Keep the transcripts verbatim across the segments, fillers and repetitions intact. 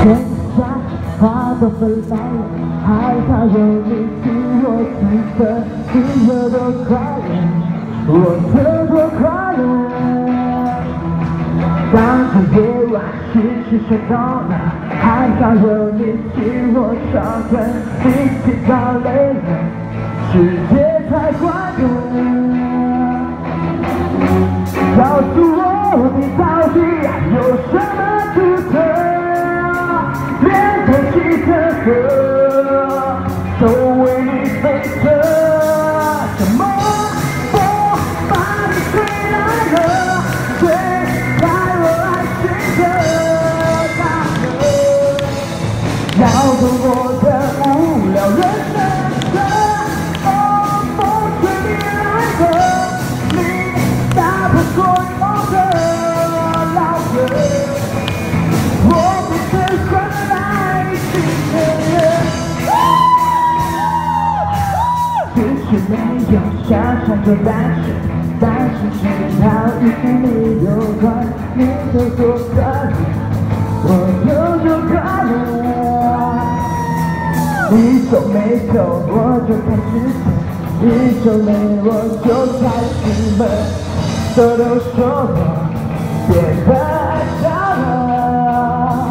天下花都飞来了，还好有你替我记得，你有多快乐，我有多快乐。当这夜晚失去谁懂了，还好有你替我伤痕，一起到累了，世界才快乐。告诉我你到底有什么独特，连空气的河都为你飞着。什么风把你吹来了，吹开我爱情的大河，摇动我的无聊人生的风，风吹你来了，你打破所有的老歌，我变成换来新的人。只是没有想象中单纯，但是只要与你有关，你有多快乐，我有多快乐。你说没走，我就开始走；你说没，我就开始闷。偷偷说我变得傻了，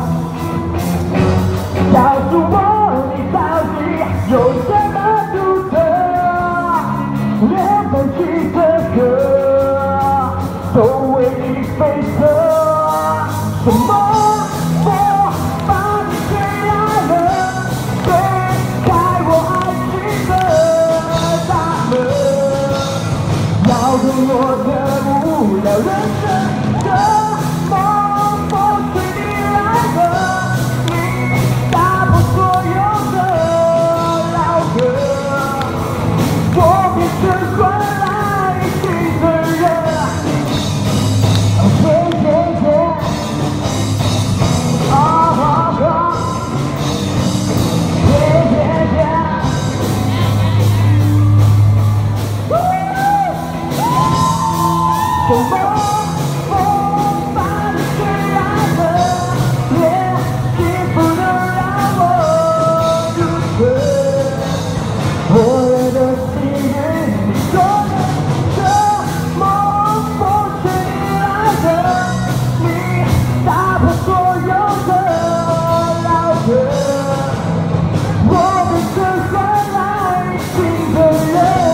告诉我你到底有什么独特，连风起的歌都为你飞着。什么风把你吹来了，吹开我爱情的大门，摇动我的无聊人生的梦，风吹你来了，你打破所有的老歌，我变成换来新的人。Yeah yeah yeah， oh oh oh， yeah yeah yeah， 什么风把你吹来了，连幸福都让我入睡。我有的幸运，你说的什么风吹你来了，你打破所有的老歌，我变成换来新的人。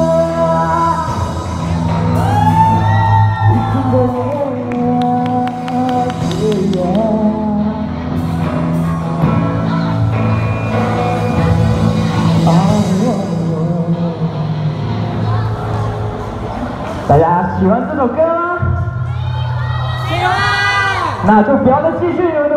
大家喜欢这首歌吗？喜欢。那就不要再继续有的。